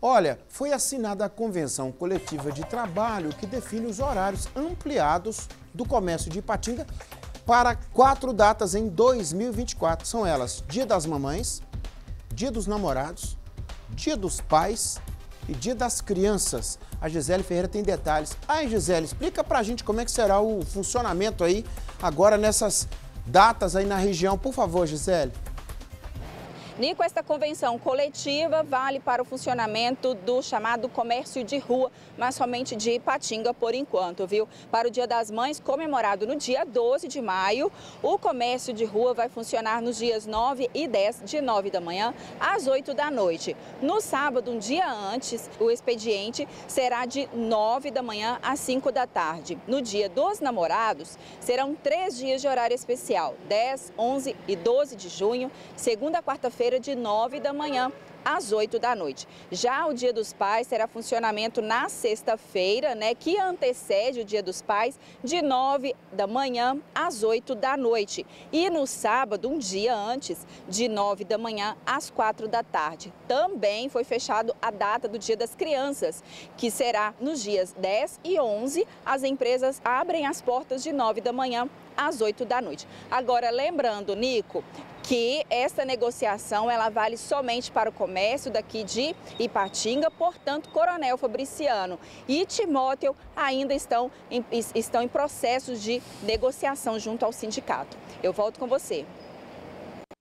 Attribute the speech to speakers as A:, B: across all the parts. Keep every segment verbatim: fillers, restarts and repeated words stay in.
A: Olha, foi assinada a convenção coletiva de trabalho que define os horários ampliados do comércio de Ipatinga para quatro datas em dois mil e vinte e quatro. São elas: Dia das Mamães, Dia dos Namorados, Dia dos Pais e Dia das Crianças. A Gisele Ferreira tem detalhes. Ai, Gisele, explica pra gente como é que será o funcionamento aí agora nessas datas aí na região. Por favor, Gisele.
B: Nico, esta convenção coletiva vale para o funcionamento do chamado comércio de rua, mas somente de Ipatinga por enquanto, viu? Para o Dia das Mães, comemorado no dia doze de maio, o comércio de rua vai funcionar nos dias nove e dez, de nove da manhã às oito da noite. No sábado, um dia antes, o expediente será de nove da manhã às cinco da tarde. No Dia dos Namorados, serão três dias de horário especial, dez, onze e doze de junho, segunda a quarta-feira, de nove da manhã às oito da noite. Já o Dia dos Pais terá funcionamento na sexta-feira, né, que antecede o Dia dos Pais, de nove da manhã às oito da noite. E no sábado, um dia antes, de nove da manhã às quatro da tarde. Também foi fechado a data do Dia das Crianças, que será nos dias dez e onze. As empresas abrem as portas de nove da manhã às oito da noite. Agora, lembrando, Nico, que essa negociação ela vale somente para o comércio daqui de Ipatinga, portanto, Coronel Fabriciano e Timóteo ainda estão em, estão em processos de negociação junto ao sindicato. Eu volto com você.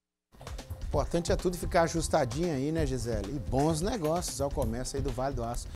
A: O importante é tudo ficar ajustadinho aí, né, Gisele? E bons negócios ao comércio aí do Vale do Aço.